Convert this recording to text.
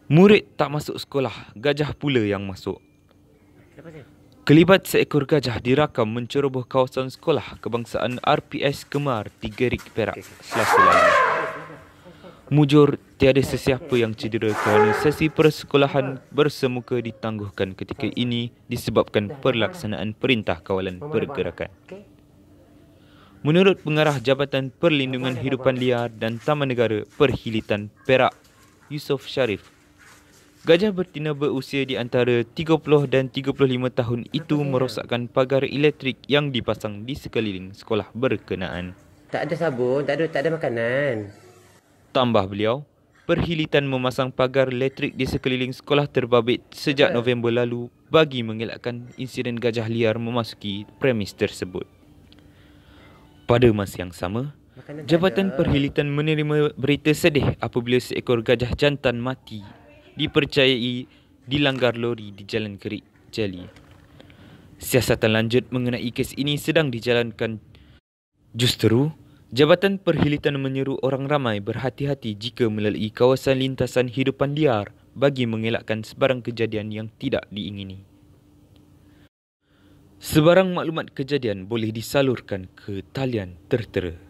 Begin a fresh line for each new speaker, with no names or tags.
Murid tak masuk sekolah, gajah pula yang masuk.
Kenapa sih?
Kelibat seekor gajah dirakam menceroboh kawasan sekolah kebangsaan RPS Kemar, 3 Rik, Perak, Selasa lalu. Mujur, tiada sesiapa yang cedera kerana sesi persekolahan bersemuka ditangguhkan ketika ini disebabkan pelaksanaan Perintah Kawalan Pergerakan. Menurut Pengarah Jabatan Perlindungan Hidupan Liar dan Taman Negara Perhilitan Perak, Yusof Sharif, gajah betina berusia di antara 30 dan 35 tahun itu merosakkan pagar elektrik yang dipasang di sekeliling sekolah berkenaan.
Tak ada sabun, tak ada makanan.
Tambah beliau, Perhilitan memasang pagar elektrik di sekeliling sekolah terbabit sejak November lalu bagi mengelakkan insiden gajah liar memasuki premis tersebut. Pada masa yang sama, Jabatan Perhilitan menerima berita sedih apabila seekor gajah jantan mati dipercayai dilanggar lori di Jalan Kerik Jali. Siasatan lanjut mengenai kes ini sedang dijalankan. Justeru, Jabatan Perhilitan menyeru orang ramai berhati-hati jika melalui kawasan lintasan hidupan liar bagi mengelakkan sebarang kejadian yang tidak diingini. Sebarang maklumat kejadian boleh disalurkan ke talian tertera.